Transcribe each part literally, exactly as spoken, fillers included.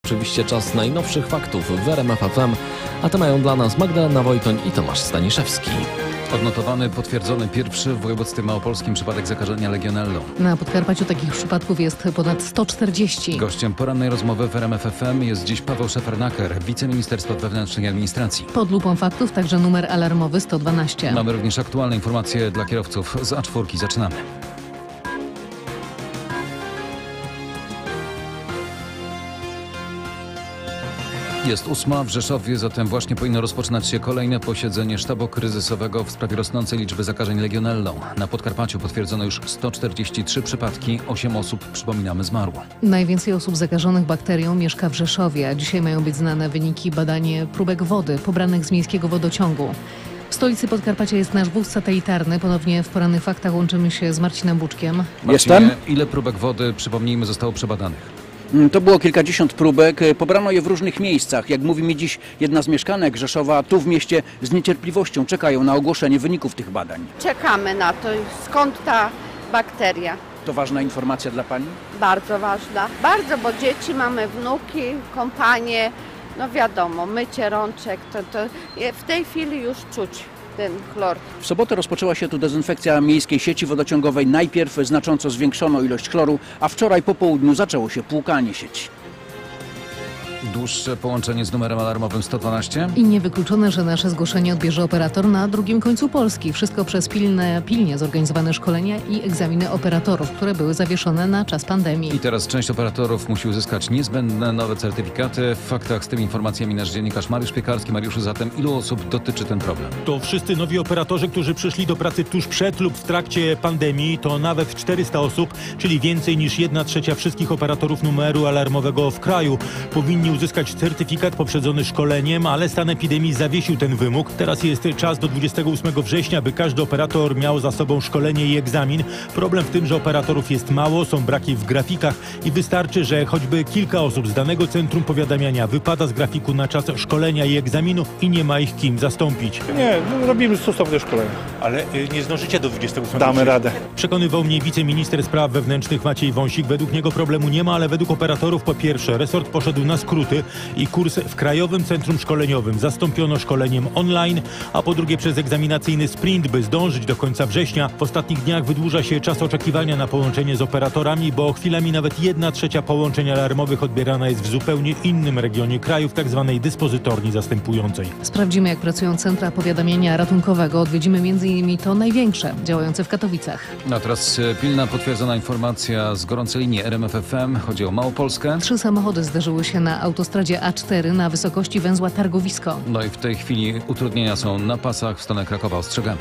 Oczywiście czas najnowszych faktów w R M F F M, a te mają dla nas Magdalena Wojtoń i Tomasz Staniszewski. Odnotowany, potwierdzony pierwszy w województwie małopolskim przypadek zakażenia legionellą. Na Podkarpaciu takich przypadków jest ponad sto czterdzieści. Gościem porannej rozmowy w R M F F M jest dziś Paweł Szefernaker, wiceminister spraw wewnętrznych i administracji. Pod lupą faktów także numer alarmowy sto dwanaście. Mamy również aktualne informacje dla kierowców z A cztery. Zaczynamy. Jest ósma w Rzeszowie, zatem właśnie powinno rozpoczynać się kolejne posiedzenie sztabu kryzysowego w sprawie rosnącej liczby zakażeń legionellą. Na Podkarpaciu potwierdzono już sto czterdzieści trzy przypadki, osiem osób, przypominamy, zmarło. Najwięcej osób zakażonych bakterią mieszka w Rzeszowie, a dzisiaj mają być znane wyniki badania próbek wody pobranych z miejskiego wodociągu. W stolicy Podkarpacia jest nasz wóz satelitarny. Ponownie w porannych faktach łączymy się z Marcinem Buczkiem. Marcinie, Jestem. Ile próbek wody, przypomnijmy, zostało przebadanych? To było kilkadziesiąt próbek, pobrano je w różnych miejscach. Jak mówi mi dziś jedna z mieszkanek Rzeszowa, tu w mieście z niecierpliwością czekają na ogłoszenie wyników tych badań. Czekamy na to, skąd ta bakteria. To ważna informacja dla Pani? Bardzo ważna. Bardzo, bo dzieci, mamy wnuki, kompanie, no wiadomo, mycie rączek, to, to w tej chwili już czuć ten chlor. W sobotę rozpoczęła się tu dezynfekcja miejskiej sieci wodociągowej. Najpierw znacząco zwiększono ilość chloru, a wczoraj po południu zaczęło się płukanie sieci. Dłuższe połączenie z numerem alarmowym sto dwanaście. I niewykluczone, że nasze zgłoszenie odbierze operator na drugim końcu Polski. Wszystko przez pilne, pilnie zorganizowane szkolenia i egzaminy operatorów, które były zawieszone na czas pandemii. I teraz część operatorów musi uzyskać niezbędne nowe certyfikaty. W faktach z tymi informacjami nasz dziennikarz Mariusz Piekarski. Mariuszu, zatem ilu osób dotyczy ten problem? To wszyscy nowi operatorzy, którzy przyszli do pracy tuż przed lub w trakcie pandemii. To nawet czterysta osób, czyli więcej niż jedna trzecia wszystkich operatorów numeru alarmowego w kraju. Powinni uzyskać certyfikat poprzedzony szkoleniem, ale stan epidemii zawiesił ten wymóg. Teraz jest czas do dwudziestego ósmego września, by każdy operator miał za sobą szkolenie i egzamin. Problem w tym, że operatorów jest mało, są braki w grafikach i wystarczy, że choćby kilka osób z danego centrum powiadamiania wypada z grafiku na czas szkolenia i egzaminu i nie ma ich kim zastąpić. Nie, robimy stosowne szkolenia. Ale y, nie zdążycie do dwudziestego ósmego Damy radę. Przekonywał mnie wiceminister spraw wewnętrznych Maciej Wąsik. Według niego problemu nie ma, ale według operatorów po pierwsze resort poszedł na skróty i kurs w Krajowym Centrum Szkoleniowym zastąpiono szkoleniem online, a po drugie przez egzaminacyjny sprint, by zdążyć do końca września. W ostatnich dniach wydłuża się czas oczekiwania na połączenie z operatorami, bo chwilami nawet jedna trzecia połączeń alarmowych odbierana jest w zupełnie innym regionie kraju, w tak zwanej dyspozytorni zastępującej. Sprawdzimy, jak pracują centra powiadamiania ratunkowego. Odwiedzimy między innymi to największe, działające w Katowicach. A teraz pilna, potwierdzona informacja z gorącej linii R M F F M. Chodzi o Małopolskę. Trzy samochody zderzyły się na autostradzie A cztery na wysokości węzła Targowisko. No i w tej chwili utrudnienia są na pasach w stronę Krakowa. Ostrzegamy.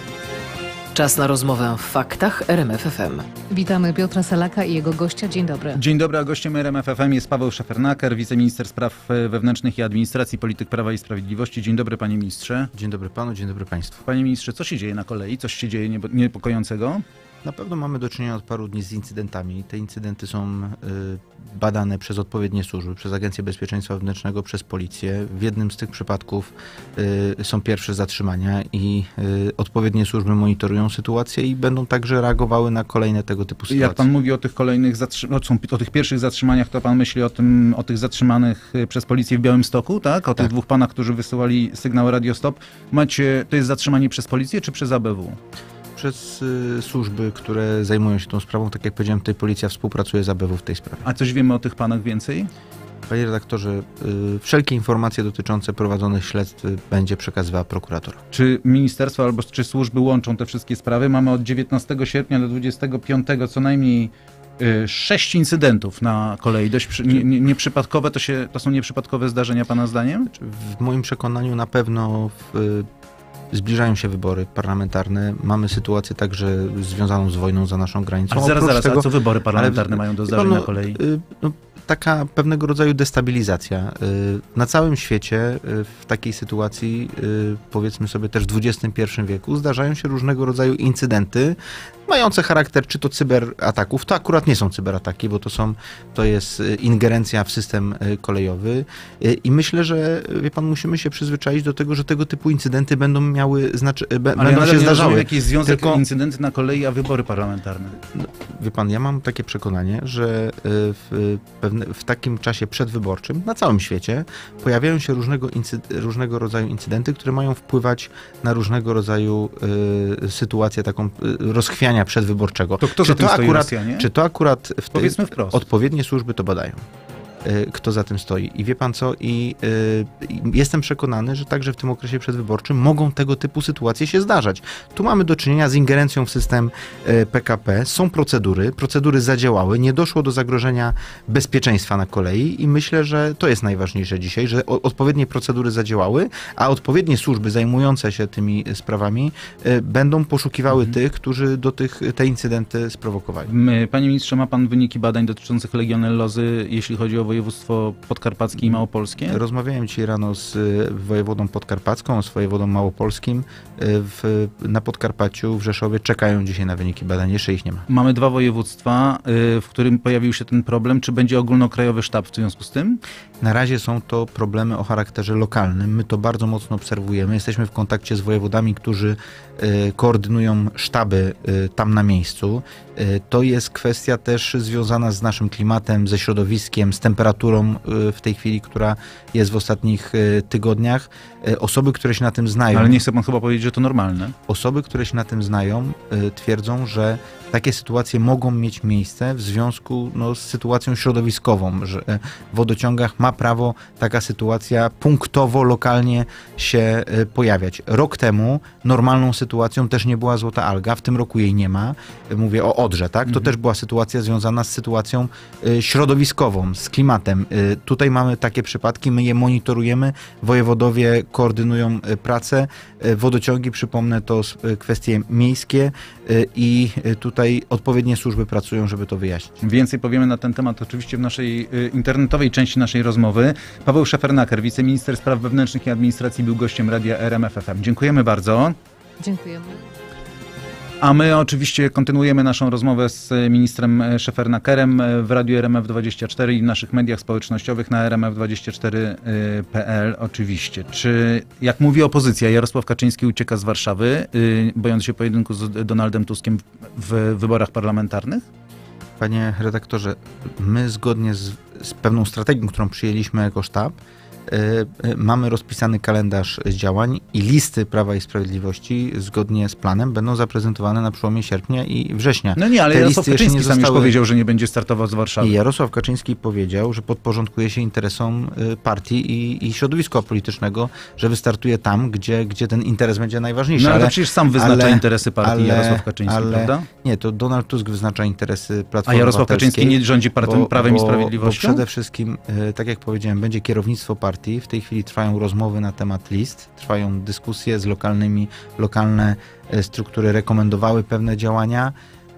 Czas na rozmowę w faktach R M F F M. Witamy Piotra Salaka i jego gościa. Dzień dobry. Dzień dobry, a gościem R M F F M jest Paweł Szefernaker, wiceminister spraw wewnętrznych i administracji, polityk Prawa i Sprawiedliwości. Dzień dobry, panie ministrze. Dzień dobry panu, dzień dobry państwu. Panie ministrze, co się dzieje na kolei? Coś się dzieje niepokojącego? Na pewno mamy do czynienia od paru dni z incydentami. Te incydenty są y, badane przez odpowiednie służby, przez Agencję Bezpieczeństwa Wewnętrznego, przez policję. W jednym z tych przypadków y, są pierwsze zatrzymania i y, odpowiednie służby monitorują sytuację i będą także reagowały na kolejne tego typu sytuacje. Jak pan mówi o tych kolejnych zatrzymaniach, o, o tych pierwszych zatrzymaniach, to pan myśli o tym, o tych zatrzymanych przez policję w Białymstoku, tak? O tych tak. dwóch panach, którzy wysyłali sygnał Radio Stop. Macie, to jest zatrzymanie przez policję czy przez A B W? Przez y, służby, które zajmują się tą sprawą. Tak jak powiedziałem, tutaj policja współpracuje z A B W w tej sprawie. A coś wiemy o tych panach więcej? Panie redaktorze, y, wszelkie informacje dotyczące prowadzonych śledztw będzie przekazywała prokuratura. Czy ministerstwo albo czy służby łączą te wszystkie sprawy? Mamy od dziewiętnastego sierpnia do dwudziestego piątego co najmniej y, sześć incydentów na kolei. Dość przy, nie, nie, nieprzypadkowe, to, się, to są nieprzypadkowe zdarzenia pana zdaniem? W moim przekonaniu na pewno w, zbliżają się wybory parlamentarne. Mamy sytuację także związaną z wojną za naszą granicą. Ale zaraz, zaraz, tego, a co wybory parlamentarne ale, mają do zdarzeń no, na kolei? Y, no, taka pewnego rodzaju destabilizacja. Na całym świecie w takiej sytuacji, powiedzmy sobie też w dwudziestym pierwszym wieku, zdarzają się różnego rodzaju incydenty mające charakter czy to cyberataków. To akurat nie są cyberataki, bo to są, to jest ingerencja w system kolejowy i myślę, że wie pan, musimy się przyzwyczaić do tego, że tego typu incydenty będą miały znaczy, be, Ale będą ja się zdarzały. Ale jakiś związek Tylko, incydenty na kolei, a wybory parlamentarne? No, wie pan, ja mam takie przekonanie, że w pewnym w takim czasie przedwyborczym na całym świecie pojawiają się różnego, incy- różnego rodzaju incydenty, które mają wpływać na różnego rodzaju y, sytuację taką y, rozchwiania przedwyborczego. To kto czy za tym to stoi, akurat, Rosjanie? Czy to akurat w te, Powiedzmy wprost. odpowiednie służby to badają? Kto za tym stoi. I wie pan co, i y, jestem przekonany, że także w tym okresie przedwyborczym mogą tego typu sytuacje się zdarzać. Tu mamy do czynienia z ingerencją w system y, P K P, są procedury, procedury zadziałały, nie doszło do zagrożenia bezpieczeństwa na kolei i myślę, że to jest najważniejsze dzisiaj, że o, odpowiednie procedury zadziałały, a odpowiednie służby zajmujące się tymi sprawami y, będą poszukiwały mhm. tych, którzy do tych, te incydenty sprowokowali. Panie ministrze, ma pan wyniki badań dotyczących legionellozy, jeśli chodzi o województwo podkarpackie i małopolskie? Rozmawiałem dzisiaj rano z wojewodą podkarpacką, z wojewodą małopolskim. W, na Podkarpaciu, w Rzeszowie czekają dzisiaj na wyniki badań, jeszcze ich nie ma. Mamy dwa województwa, w którym pojawił się ten problem. Czy będzie ogólnokrajowy sztab w związku z tym? Na razie są to problemy o charakterze lokalnym. My to bardzo mocno obserwujemy. Jesteśmy w kontakcie z wojewodami, którzy y, koordynują sztaby y, tam na miejscu. Y, to jest kwestia też związana z naszym klimatem, ze środowiskiem, z temperaturą y, w tej chwili, która jest w ostatnich y, tygodniach. Y, osoby, które się na tym znają... Ale nie chce pan chyba powiedzieć, że to normalne. Osoby, które się na tym znają, y, twierdzą, że takie sytuacje mogą mieć miejsce w związku no, z sytuacją środowiskową, że w wodociągach ma prawo taka sytuacja punktowo, lokalnie się y, pojawiać. Rok temu normalną sytuacją też nie była złota alga, w tym roku jej nie ma. Mówię o Odrze, tak? To mhm. też była sytuacja związana z sytuacją y, środowiskową, z klimatem. Y, tutaj mamy takie przypadki, my je monitorujemy, wojewodowie koordynują y, pracę, y, wodociągi, przypomnę, to y, kwestie miejskie y, i y, tutaj odpowiednie służby pracują, żeby to wyjaśnić. Więcej powiemy na ten temat oczywiście w naszej y, internetowej części naszej rozmowy. Paweł Szefernaker, wiceminister spraw wewnętrznych i administracji, był gościem Radia R M F F M. Dziękujemy bardzo. Dziękujemy. A my oczywiście kontynuujemy naszą rozmowę z ministrem Szefernakerem w Radiu R M F dwadzieścia cztery i w naszych mediach społecznościowych na R M F dwadzieścia cztery kropka p l oczywiście. Czy, jak mówi opozycja, Jarosław Kaczyński ucieka z Warszawy, bojąc się pojedynku z Donaldem Tuskiem w wyborach parlamentarnych? Panie redaktorze, my zgodnie z, z pewną strategią, którą przyjęliśmy jako sztab, y, y, mamy rozpisany kalendarz działań i listy Prawa i Sprawiedliwości zgodnie z planem będą zaprezentowane na przełomie sierpnia i września. No nie, ale Te Jarosław listy Kaczyński nie sam zostały... już powiedział, że nie będzie startował z Warszawy. I Jarosław Kaczyński powiedział, że podporządkuje się interesom y, partii i, i środowiska politycznego, że wystartuje tam, gdzie, gdzie ten interes będzie najważniejszy. No ale, ale to przecież sam wyznacza ale, interesy partii ale, Jarosław Kaczyński, ale, prawda? Nie, to Donald Tusk wyznacza interesy Platformy A Jarosław Obywatelskiej, Kaczyński nie rządzi partią, bo, Prawem bo, i Sprawiedliwością? Bo przede wszystkim, y, tak jak powiedziałem, będzie kierownictwo partii. W tej chwili trwają rozmowy na temat list, trwają dyskusje z lokalnymi, lokalne y, struktury rekomendowały pewne działania.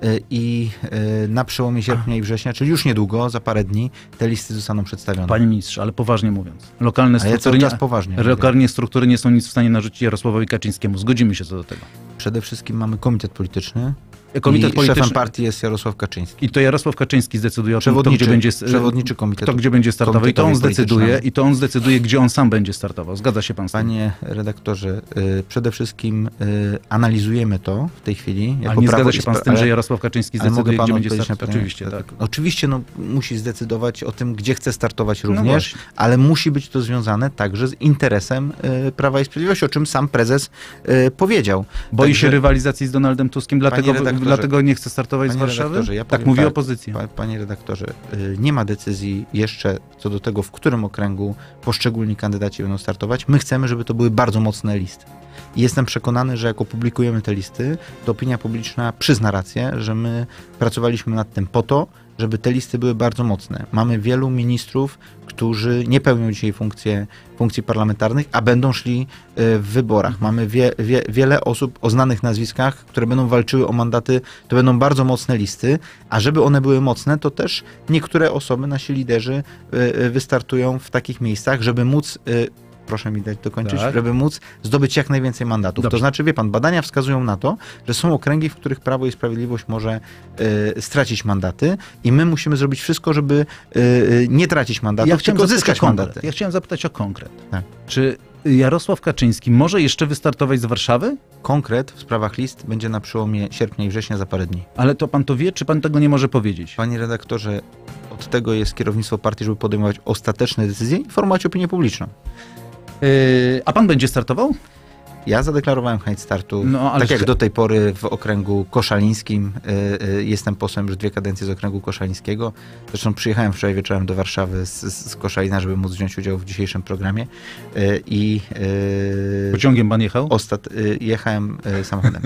I na przełomie sierpnia i września, czyli już niedługo, za parę dni, te listy zostaną przedstawione. Panie ministrze, ale poważnie mówiąc, lokalne struktury, ja cały czas poważnie lokalnie struktury nie są nic w stanie narzucić Jarosławowi Kaczyńskiemu. Zgodzimy się co do tego. Przede wszystkim mamy komitet polityczny. Komitet I polityczny. Szefem partii jest Jarosław Kaczyński. I to Jarosław Kaczyński zdecyduje o tym, kto gdzie będzie, przewodniczy komitetu. Kto gdzie będzie startował. I to on zdecyduje, i to on zdecyduje, gdzie on sam będzie startował. Zgadza się pan z tym? Panie redaktorze, y, przede wszystkim y, analizujemy to w tej chwili. Ale nie zgadza się pan z tym, że Jarosław Kaczyński zdecyduje, gdzie będzie startował? Oczywiście, tak. Oczywiście no, musi zdecydować o tym, gdzie chce startować również, no ale musi być to związane także z interesem y, Prawa i Sprawiedliwości, o czym sam prezes y, powiedział. Boi Także... się rywalizacji z Donaldem Tuskiem, dlatego, dlatego nie chce startować z Warszawy? Ja tak mówi tak, opozycja. Panie redaktorze, nie ma decyzji jeszcze co do tego, w którym okręgu poszczególni kandydaci będą startować. My chcemy, żeby to były bardzo mocne listy. I jestem przekonany, że jak opublikujemy te listy, to opinia publiczna przyzna rację, że my pracowaliśmy nad tym po to, żeby te listy były bardzo mocne. Mamy wielu ministrów, którzy nie pełnią dzisiaj funkcje, funkcji parlamentarnych, a będą szli w wyborach. Mamy wie, wie, wiele osób o znanych nazwiskach, które będą walczyły o mandaty. To będą bardzo mocne listy, a żeby one były mocne, to też niektóre osoby, nasi liderzy wystartują w takich miejscach, żeby móc... Proszę mi dać dokończyć, tak. żeby móc zdobyć jak najwięcej mandatów. Dobrze. To znaczy, wie pan, badania wskazują na to, że są okręgi, w których Prawo i Sprawiedliwość może y, stracić mandaty i my musimy zrobić wszystko, żeby y, nie tracić mandatów, ja tylko zyskać mandaty. Ja chciałem zapytać o konkret. Tak. Czy Jarosław Kaczyński może jeszcze wystartować z Warszawy? Konkret w sprawach list będzie na przełomie sierpnia i września za parę dni. Ale to pan to wie, czy pan tego nie może powiedzieć? Panie redaktorze, od od tego jest kierownictwo partii, żeby podejmować ostateczne decyzje i informować opinię publiczną. Yy, a pan będzie startował? Ja zadeklarowałem chęć startu, No, ale tak jak że- do tej pory w okręgu koszalińskim. Y, y, jestem posłem już dwie kadencje z okręgu koszalińskiego. Zresztą przyjechałem wczoraj wieczorem do Warszawy z, z Koszalina, żeby móc wziąć udział w dzisiejszym programie. Y, I y, Pociągiem pan jechał? ostat... y, jechałem y, samochodem.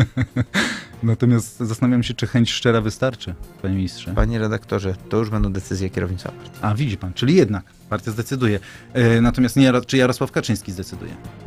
Natomiast zastanawiam się, czy chęć szczera wystarczy, panie ministrze. Panie redaktorze, to już będą decyzje kierownictwa partii. A widzi pan, czyli jednak partia zdecyduje. Yy, natomiast nie, Jaro- czy Jarosław Kaczyński zdecyduje?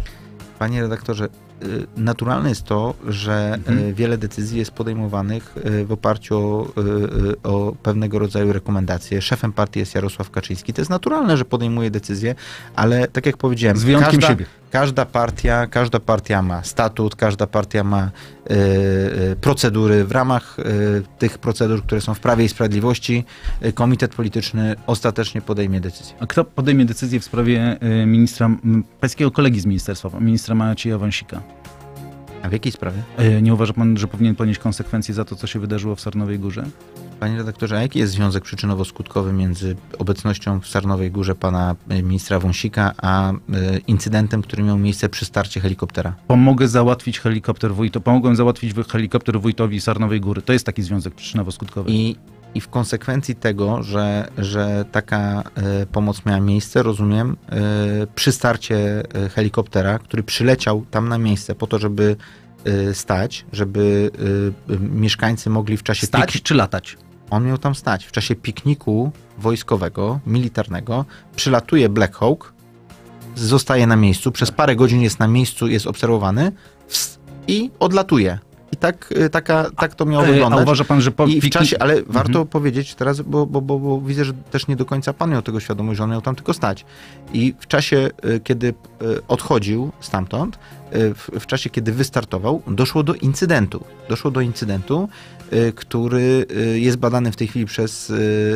Panie redaktorze, y, naturalne jest to, że Mhm. y, wiele decyzji jest podejmowanych y, w oparciu o, y, y, o pewnego rodzaju rekomendacje. Szefem partii jest Jarosław Kaczyński. To jest naturalne, że podejmuje decyzje, ale tak jak powiedziałem, Z wyjątkiem każda, siebie. każda partia, każda partia ma statut, każda partia ma y, y, procedury. W ramach y, tych procedur, które są w Prawie i Sprawiedliwości, y, komitet polityczny ostatecznie podejmie decyzję. A kto podejmie decyzję w sprawie y, ministra, m, pańskiego kolegi z ministerstwa, ministra Macieja Wąsika? A w jakiej sprawie? Y, nie uważa pan, że powinien ponieść konsekwencje za to, co się wydarzyło w Sarnowej Górze? Panie redaktorze, a jaki jest związek przyczynowo-skutkowy między obecnością w Sarnowej Górze pana y, ministra Wąsika, a y, incydentem, który miał miejsce przy starcie helikoptera? Pomogę załatwić helikopter wójto, pomogłem załatwić wy- helikopter wójtowi Sarnowej Góry. To jest taki związek przyczynowo-skutkowy. I, i w konsekwencji tego, że, że taka y, pomoc miała miejsce, rozumiem, y, przy starcie y, helikoptera, który przyleciał tam na miejsce po to, żeby y, stać, żeby y, y, mieszkańcy mogli w czasie Stać pik- czy latać? On miał tam stać. W czasie pikniku wojskowego, militarnego, przylatuje Black Hawk, zostaje na miejscu, przez parę godzin jest na miejscu, jest obserwowany ws- i odlatuje. I tak, y, taka, tak to miało E, A wyglądać. uważa pan, że po I w piknik- czasie, ale Mhm. warto powiedzieć teraz, bo, bo, bo, bo widzę, że też nie do końca pan miał tego świadomość, że on miał tam tylko stać. I w czasie, y, kiedy y, odchodził stamtąd, y, w, w czasie, kiedy wystartował, doszło do incydentu. Doszło do incydentu, y, który y, jest badany w tej chwili przez y,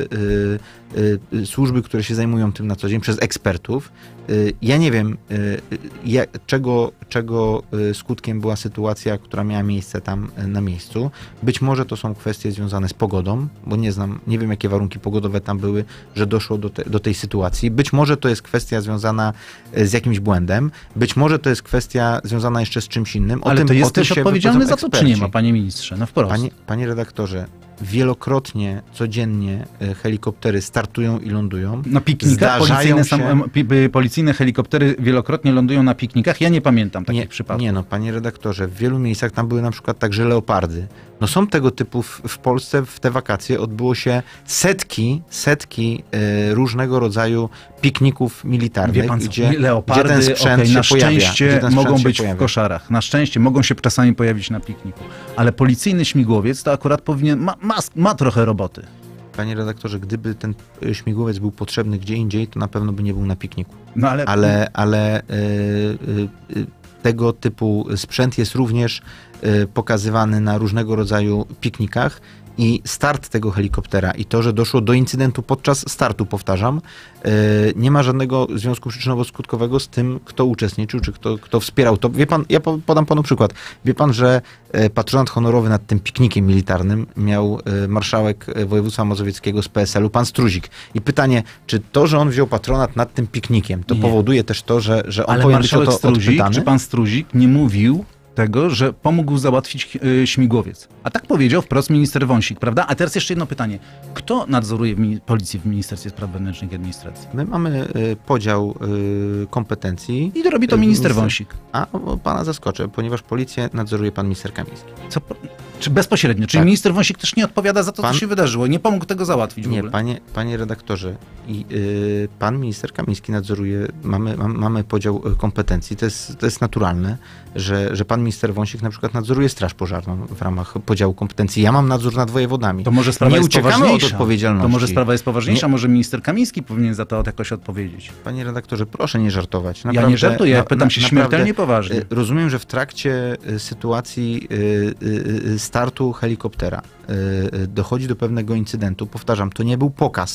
y, y, służby, które się zajmują tym na co dzień, przez ekspertów. Y, Ja nie wiem, y, y, jak, czego, czego y, skutkiem była sytuacja, która miała miejsce tam y, na miejscu. Być może to są kwestie związane z pogodą, bo nie znam, nie wiem jakie warunki pogodowe tam były, że doszło do, te, do tej sytuacji. Być może to jest kwestia związana y, z jakimś błędem. Być może to jest kwestia związana jeszcze z czymś innym. O Ale tym, to o jest tym też się odpowiedzialny za wypowiedzą to, czy nie ma, eksperci. panie ministrze? No wprost. Panie, panie redaktorze, wielokrotnie, codziennie y, helikoptery startują i lądują. Na piknikach Zdarzają policyjne, się- sam, pi- by- policyjne helikoptery wielokrotnie lądują na piknikach. Ja nie pamiętam takich Nie, przypadków. nie no, panie redaktorze, w wielu miejscach tam były na przykład także leopardy. No są tego typu w, w Polsce w te wakacje odbyło się setki, setki y, różnego rodzaju pikników militarnych, Wie pan co, gdzie, leopardy, gdzie ten sprzęt okej, się na pojawia. szczęście gdzie ten sprzęt mogą się być pojawia. w koszarach. Na szczęście mogą się czasami pojawić na pikniku. Ale policyjny śmigłowiec to akurat powinien, ma, ma, ma trochę roboty. Panie redaktorze, gdyby ten y, śmigłowiec był potrzebny gdzie indziej, to na pewno by nie był na pikniku. No ale, Ale, ale y, y, y, tego typu sprzęt jest również y, pokazywany na różnego rodzaju piknikach i start tego helikoptera i to, że doszło do incydentu podczas startu, powtarzam, y, nie ma żadnego związku przyczynowo-skutkowego z tym, kto uczestniczył, czy kto, kto wspierał to. Wie pan, ja po- podam panu przykład. Wie pan, że y, patronat honorowy nad tym piknikiem militarnym miał y, marszałek y, województwa mazowieckiego z P S L-u, pan Struzik. I pytanie, czy to, że on wziął patronat nad tym piknikiem, to Nie. powoduje też to, że, że on ale powinien być o marszałek to Struzik, odpytany? czy pan Struzik nie mówił tego, że pomógł załatwić y, śmigłowiec. A tak powiedział wprost minister Wąsik, prawda? A teraz jeszcze jedno pytanie. Kto nadzoruje w mini- policję w Ministerstwie Spraw Wewnętrznych i Administracji? My mamy y, podział y, kompetencji. I to robi to Y, minister minister- Wąsik. A o, pana zaskoczę, ponieważ policję nadzoruje pan minister Kamiński. Co, po- czy bezpośrednio? Czyli Tak. minister Wąsik też nie odpowiada za to, Pan- co się wydarzyło. Nie pomógł tego załatwić w Nie, ogóle. panie, panie redaktorze, i, y, pan minister Kamiński nadzoruje, mamy, mam, mamy podział y, kompetencji. To jest, to jest naturalne, że, że pan minister Wąsik na przykład nadzoruje Straż Pożarną w ramach podziału kompetencji. Ja mam nadzór nad wojewodami. To może sprawa Nie jest uciekamy od poważniejsza. odpowiedzialności. To może sprawa jest poważniejsza, Nie. może minister Kamiński powinien za to jakoś odpowiedzieć. Panie redaktorze, proszę nie żartować. ja nie żartuję, ja pytam się naprawdę, śmiertelnie poważnie. y, Rozumiem, że w trakcie y, sytuacji y, y, y, startu helikoptera y, y, dochodzi do pewnego incydentu. Powtarzam, to nie był pokaz.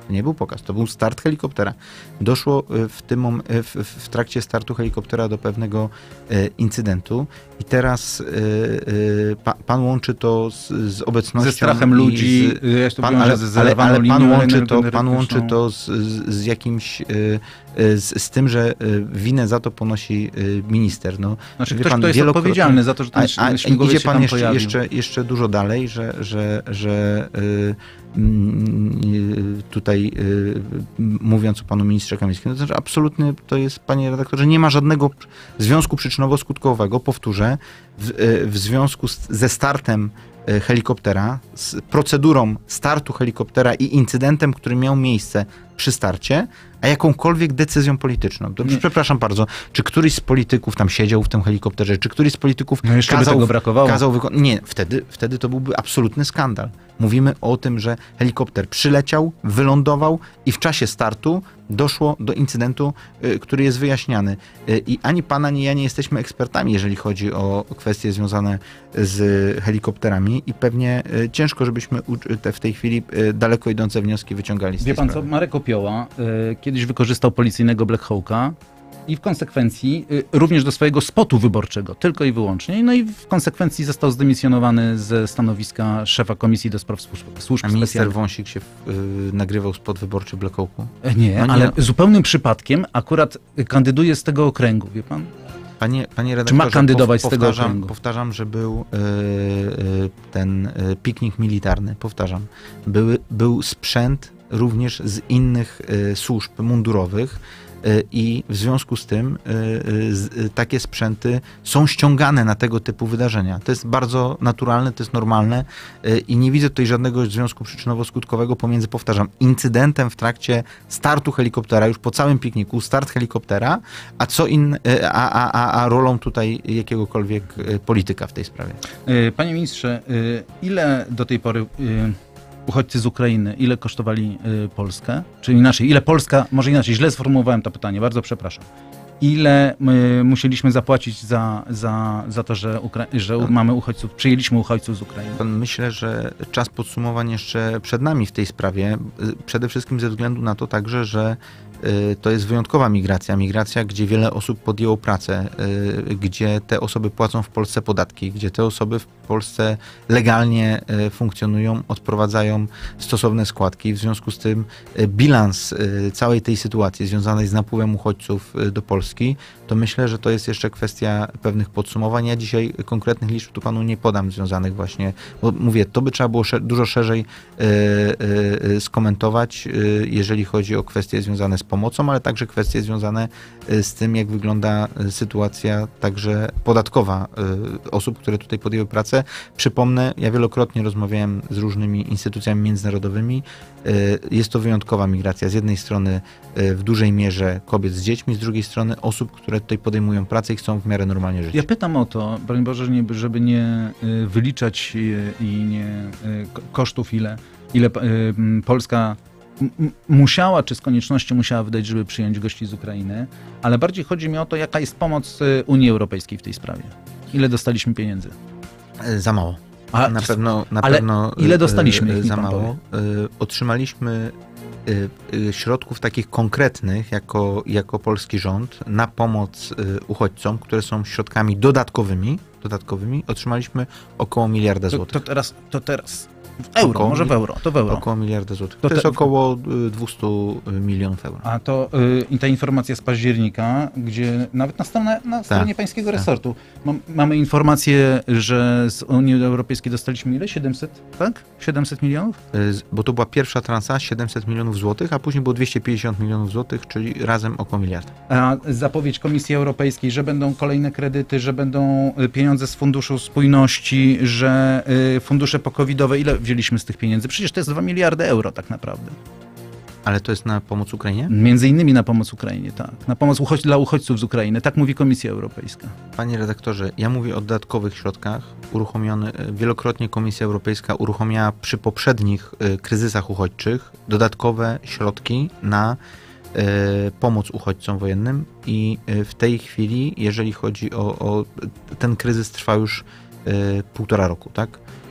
To nie był pokaz, to był start helikoptera. Doszło w, tym, mom- w, w trakcie startu helikoptera do pewnego e, incydentu i teraz e, e, pa, pan łączy to z, z obecnością... Ze strachem ludzi, z, ja to pan, wiążę ale, z ale, zerwaną ale pan, linią łączy to, pan łączy energetyczną. to z, z, z jakimś... E, z, z tym, że winę za to ponosi e, minister. No, Znaczy wie ktoś, pan, kto jest wielokrotnie- odpowiedzialny za to, że ten a, a śmigłowiec idzie się pan tam jeszcze, pojawił. jeszcze, jeszcze dużo dalej, że, że, że y, y, tutaj y, mówiąc o panu ministrze Kamińskim, to znaczy absolutnie to jest, panie redaktorze, nie ma żadnego związku przyczynowo-skutkowego, powtórzę, w, y, w związku z, ze startem y, helikoptera, z procedurą startu helikoptera i incydentem, który miał miejsce przy starcie, a jakąkolwiek decyzją polityczną. To, przepraszam bardzo, czy któryś z polityków tam siedział w tym helikopterze, czy któryś z polityków No jeszcze by kazał, tego brakowało. kazał wykonać... Nie, wtedy, wtedy to byłby absolutny skandal. Mówimy o tym, że helikopter przyleciał, wylądował i w czasie startu doszło do incydentu, y, który jest wyjaśniany. Y, I ani pan, ani ja nie jesteśmy ekspertami, jeżeli chodzi o kwestie związane z helikopterami i pewnie y, ciężko, żebyśmy u, te, w tej chwili y, daleko idące wnioski wyciągali z tej Wie pan co, sprawy. Marek Opioła y, kiedyś wykorzystał policyjnego Black Hawka i w konsekwencji y, również do swojego spotu wyborczego, tylko i wyłącznie. No i w konsekwencji został zdymisjonowany ze stanowiska szefa Komisji do Spraw Służb, służb A minister Specjalnych. Wąsik się y, nagrywał spot wyborczy Black Hawku? E, Nie, No nie. ale zupełnym przypadkiem akurat kandyduje z tego okręgu, wie pan? Panie, panie Czy redaktorze, ma kandydować pow- z tego powtarzam, okręgu? powtarzam, że był y, y, ten y, piknik militarny, powtarzam, Były, był sprzęt również z innych y, służb mundurowych y, i w związku z tym y, y, z, y, takie sprzęty są ściągane na tego typu wydarzenia. To jest bardzo naturalne, to jest normalne y, i nie widzę tutaj żadnego związku przyczynowo-skutkowego pomiędzy, powtarzam, incydentem w trakcie startu helikoptera, już po całym pikniku, start helikoptera, a co in, y, a, a, a, a rolą tutaj jakiegokolwiek y, polityka w tej sprawie. Y, Panie ministrze, y, ile do tej pory y, uchodźcy z Ukrainy, ile kosztowali y, Polskę? Czy inaczej, ile Polska, może inaczej, źle sformułowałem to pytanie, bardzo przepraszam. Ile my musieliśmy zapłacić za, za, za to, że, Ukra- że mamy uchodźców, przyjęliśmy uchodźców z Ukrainy? Myślę, że czas podsumowań jeszcze przed nami w tej sprawie. Przede wszystkim ze względu na to także, że y, to jest wyjątkowa migracja. Migracja, gdzie wiele osób podjęło pracę, y, gdzie te osoby płacą w Polsce podatki, gdzie te osoby w Polsce legalnie y, funkcjonują, odprowadzają stosowne składki. W związku z tym y, bilans y, całej tej sytuacji związanej z napływem uchodźców y, do Polski, to myślę, że to jest jeszcze kwestia pewnych podsumowań. Ja dzisiaj konkretnych liczb tu panu nie podam związanych właśnie, bo mówię, to by trzeba było sze- dużo szerzej y, y, skomentować, y, jeżeli chodzi o kwestie związane z pomocą, ale także kwestie związane y, z tym, jak wygląda y, sytuacja także podatkowa y, osób, które tutaj podjęły pracę. Przypomnę, ja wielokrotnie rozmawiałem z różnymi instytucjami międzynarodowymi. Y, jest to wyjątkowa migracja. Z jednej strony y, w dużej mierze kobiet z dziećmi, z drugiej strony osób, które tutaj podejmują pracę i chcą w miarę normalnie żyć. Ja pytam o to, broń Boże, nie- żeby nie y, wyliczać y, i nie y, ko- kosztów, ile, ile y, m, Polska m- m- musiała, czy z koniecznością musiała wydać, żeby przyjąć gości z Ukrainy, ale bardziej chodzi mi o to, jaka jest pomoc y, Unii Europejskiej w tej sprawie. Ile dostaliśmy pieniędzy? Y, Za mało. A, Na pewno, na ale pewno ile y, dostaliśmy, y, niech mi za pan mało. Y, Otrzymaliśmy y, y, środków takich konkretnych jako, jako polski rząd na pomoc y, uchodźcom, które są środkami dodatkowymi, dodatkowymi. Otrzymaliśmy około miliarda To, złotych. to teraz, to teraz w euro, Około może w mil- euro, to w euro. Około miliarda złotych. To To jest te- około y, dwieście milionów euro. A to y, i ta informacja z października, gdzie nawet na, stronę, na stronie pańskiego tak. resortu mam, mamy informację, że z Unii Europejskiej dostaliśmy ile? siedemset, tak? siedemset milionów? Y, z- Bo to była pierwsza transa, siedemset milionów złotych, a później było dwieście pięćdziesiąt milionów złotych, czyli razem około miliarda. A zapowiedź Komisji Europejskiej, że będą kolejne kredyty, że będą y, pieniądze z Funduszu Spójności, że y, fundusze pokowidowe, ile wzięliśmy z tych pieniędzy? Przecież to jest dwa miliardy euro tak naprawdę. Ale to jest na pomoc Ukrainie? Między innymi na pomoc Ukrainie, tak. Na pomoc uchodź- dla uchodźców z Ukrainy, tak mówi Komisja Europejska. Panie redaktorze, ja mówię o dodatkowych środkach. Uruchomiony, wielokrotnie Komisja Europejska uruchomiła przy poprzednich y, kryzysach uchodźczych dodatkowe środki na y, pomoc uchodźcom wojennym i y, w tej chwili, jeżeli chodzi o, o ten kryzys trwa już y, półtora roku, tak?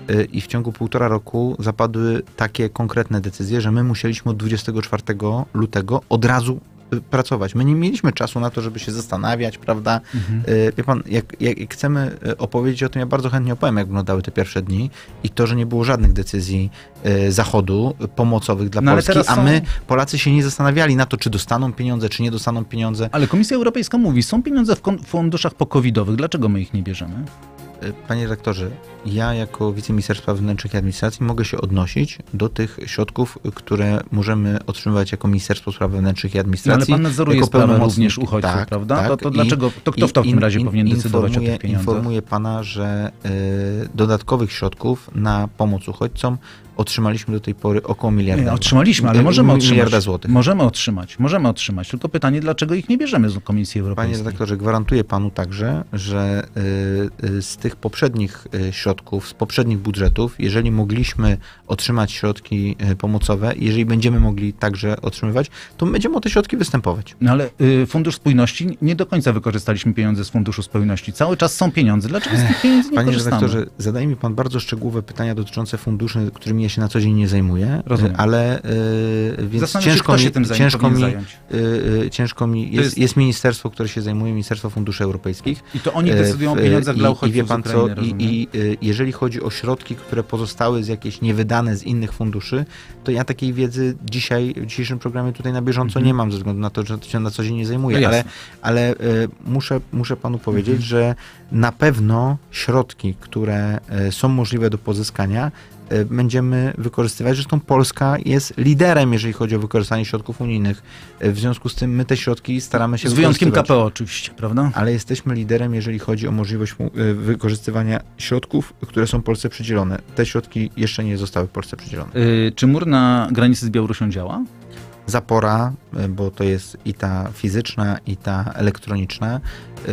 i w ciągu półtora roku zapadły takie konkretne decyzje, że my musieliśmy od dwudziestego czwartego lutego od razu pracować. My nie mieliśmy czasu na to, żeby się zastanawiać, prawda? Mhm. Wie pan, jak, jak, jak chcemy opowiedzieć o tym, ja bardzo chętnie opowiem, jak wyglądały te pierwsze dni i to, że nie było żadnych decyzji Zachodu pomocowych dla no, Polski, a są... my, Polacy, się nie zastanawiali na to, czy dostaną pieniądze, czy nie dostaną pieniądze. Ale Komisja Europejska mówi, są pieniądze w funduszach pokowidowych, dlaczego my ich nie bierzemy? Panie redaktorze, ja jako wiceminister spraw wewnętrznych i administracji mogę się odnosić do tych środków, które możemy otrzymywać jako Ministerstwo Spraw Wewnętrznych i Administracji. No, ale pan nadzoruje sprawę również uchodźców, tak, prawda? Tak. To, to dlaczego, to kto w takim razie in, powinien decydować o tych pieniądzach? Informuję pana, że y, dodatkowych środków na pomoc uchodźcom otrzymaliśmy do tej pory około miliarda. Nie, otrzymaliśmy, ale możemy otrzymać. Miliarda złotych. Możemy otrzymać, możemy otrzymać. Tylko pytanie, dlaczego ich nie bierzemy z Komisji Europejskiej? Panie redaktorze, gwarantuję panu także, że y, y, z tych poprzednich y, środków, z poprzednich budżetów, jeżeli mogliśmy otrzymać środki y, pomocowe, jeżeli będziemy mogli także otrzymywać, to będziemy o te środki występować. No ale y, Fundusz Spójności, nie do końca wykorzystaliśmy pieniądze z Funduszu Spójności. Cały czas są pieniądze. Dlaczego z tych pieniędzy nie Panie korzystamy? Panie redaktorze, zadaje mi pan bardzo szczegółowe pytania dotyczące funduszy, którymi ja się na co dzień nie zajmuję. Rozumiem. Ale y, więc Zastanawiam ciężko się, kto się mi, tym zajmie, ciężko mi, zająć. y, y, ciężko mi, jest, jest... jest ministerstwo, które się zajmuje, Ministerstwo Funduszy Europejskich. I to oni decydują o pieniądzach I, dla uchodźców i wie pan z Ukrainy, co, i, i y, jeżeli chodzi o środki, które pozostały z jakieś niewydane z innych funduszy, to ja takiej wiedzy dzisiaj, w dzisiejszym programie tutaj na bieżąco mhm. nie mam, ze względu na to, że się na co dzień nie zajmuję, no ale, ale y, muszę, muszę panu powiedzieć, mhm. że na pewno środki, które y, są możliwe do pozyskania, będziemy wykorzystywać. Zresztą Polska jest liderem, jeżeli chodzi o wykorzystanie środków unijnych. W związku z tym my te środki staramy się z wyjątkiem K P O oczywiście, prawda? Ale jesteśmy liderem, jeżeli chodzi o możliwość wykorzystywania środków, które są Polsce przydzielone. Te środki jeszcze nie zostały Polsce przydzielone. Yy, czy mur na granicy z Białorusią działa? Zapora, bo to jest i ta fizyczna, i ta elektroniczna, yy,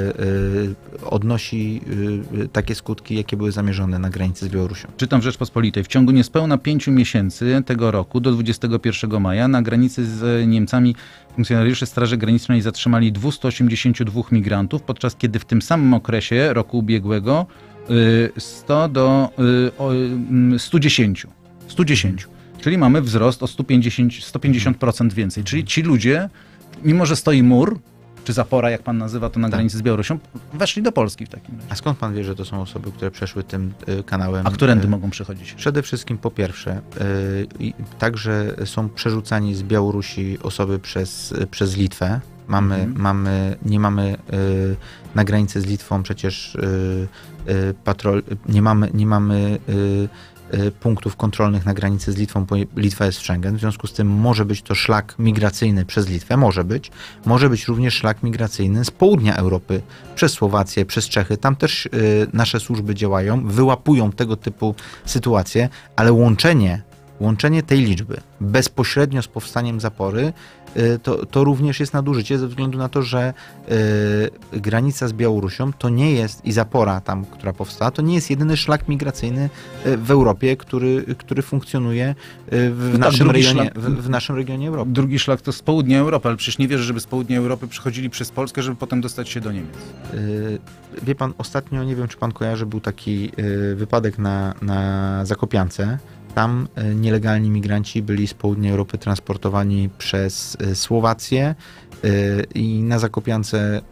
yy, odnosi yy, takie skutki, jakie były zamierzone na granicy z Białorusią. Czytam w Rzeczpospolitej. W ciągu niespełna pięciu miesięcy tego roku, do dwudziestego pierwszego maja, na granicy z Niemcami funkcjonariusze Straży Granicznej zatrzymali dwieście osiemdziesięciu dwóch migrantów, podczas kiedy w tym samym okresie roku ubiegłego yy, sto do yy, stu dziesięciu. stu dziesięciu. Czyli mamy wzrost o sto pięćdziesiąt, sto pięćdziesiąt procent więcej. Czyli ci ludzie, mimo że stoi mur, czy zapora, jak pan nazywa to na tak. granicy z Białorusią, weszli do Polski w takim razie. A skąd pan wie, że to są osoby, które przeszły tym y, kanałem? A którędy y, mogą przechodzić? Przede wszystkim po pierwsze, y, także są przerzucani z Białorusi osoby przez, y, przez Litwę. Mamy, mhm. mamy, nie mamy y, na granicy z Litwą przecież y, y, patrol, nie mamy, nie mamy y, punktów kontrolnych na granicy z Litwą, bo Litwa jest w Schengen, w związku z tym może być to szlak migracyjny przez Litwę, może być. Może być również szlak migracyjny z południa Europy, przez Słowację, przez Czechy. Tam też y, nasze służby działają, wyłapują tego typu sytuacje, ale łączenie, łączenie tej liczby bezpośrednio z powstaniem zapory, y, to, to również jest nadużycie ze względu na to, że y, granica z Białorusią to nie jest, i zapora tam, która powstała, to nie jest jedyny szlak migracyjny y, w Europie, który, który funkcjonuje y, w, no naszym tak, regionie, szlak, w, w naszym regionie Europy. Drugi szlak to z południa Europy, ale przecież nie wierzę, żeby z południa Europy przychodzili przez Polskę, żeby potem dostać się do Niemiec. Y, wie pan, ostatnio, nie wiem, czy pan kojarzy, był taki y, wypadek na, na Zakopiance. Tam nielegalni migranci byli z południa Europy transportowani przez Słowację i na Zakopiance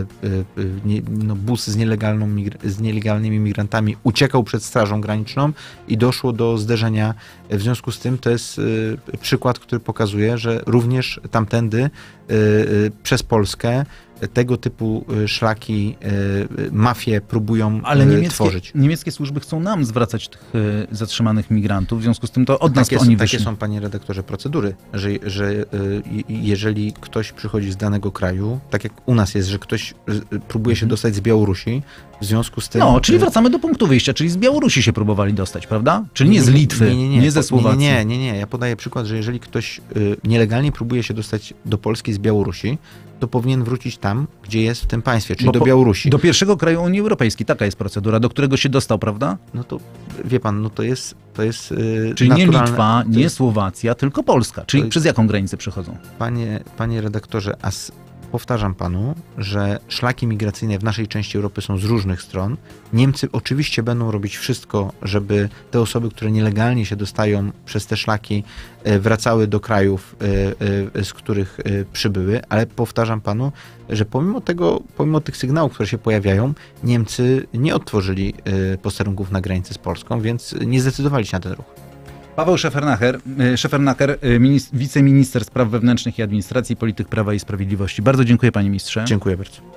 no, bus z, nielegalną, z nielegalnymi migrantami uciekał przed Strażą Graniczną i doszło do zderzenia. W związku z tym to jest przykład, który pokazuje, że również tamtędy przez Polskę tego typu szlaki mafie próbują Ale niemieckie, tworzyć. niemieckie służby chcą nam zwracać tych zatrzymanych migrantów, w związku z tym to od nas takie to oni są, wyszli. Takie są, panie redaktorze, procedury, że, że jeżeli ktoś przychodzi z danego kraju, tak jak u nas jest, że ktoś próbuje się dostać z Białorusi, w związku z tym... No, czyli wracamy do punktu wyjścia, czyli z Białorusi się próbowali dostać, prawda? Czyli nie z Litwy, nie, nie, nie, nie ze Słowacji. Nie, nie, nie, nie. Ja podaję przykład, że jeżeli ktoś nielegalnie próbuje się dostać do Polski z Białorusi, to powinien wrócić tam, gdzie jest w tym państwie, czyli Bo do po, Białorusi. Do pierwszego kraju Unii Europejskiej, taka jest procedura, do którego się dostał, prawda? No to, wie pan, no to jest to jest yy, Czyli naturalne. nie Litwa, nie jest... Słowacja, tylko Polska. Czyli to... przez jaką granicę przychodzą? Panie, panie redaktorze, a z powtarzam panu, że szlaki migracyjne w naszej części Europy są z różnych stron. Niemcy oczywiście będą robić wszystko, żeby te osoby, które nielegalnie się dostają przez te szlaki, wracały do krajów, z których przybyły, ale powtarzam panu, że pomimo tego, pomimo tych sygnałów, które się pojawiają, Niemcy nie odtworzyli posterunków na granicy z Polską, więc nie zdecydowali się na ten ruch. Paweł Szefernacher, Szefernacher wiceminister spraw wewnętrznych i administracji, polityk Prawa i Sprawiedliwości. Bardzo dziękuję, panie ministrze. Dziękuję bardzo.